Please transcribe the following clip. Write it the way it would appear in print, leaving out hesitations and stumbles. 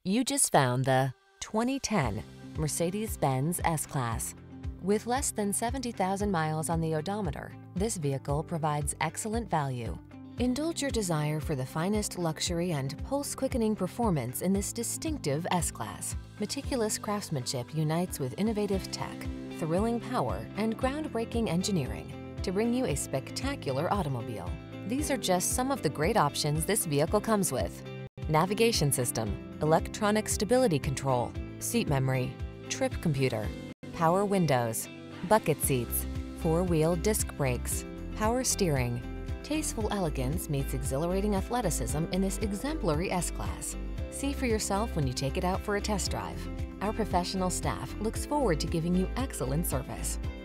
You just found the 2010 Mercedes-Benz S-Class. With less than 70,000 miles on the odometer, this vehicle provides excellent value. Indulge your desire for the finest luxury and pulse-quickening performance in this distinctive S-Class. Meticulous craftsmanship unites with innovative tech, thrilling power, and groundbreaking engineering to bring you a spectacular automobile. These are just some of the great options this vehicle comes with: navigation system, electronic stability control, seat memory, trip computer, power windows, bucket seats, four-wheel disc brakes, power steering. Tasteful elegance meets exhilarating athleticism in this exemplary S-Class. See for yourself when you take it out for a test drive. Our professional staff looks forward to giving you excellent service.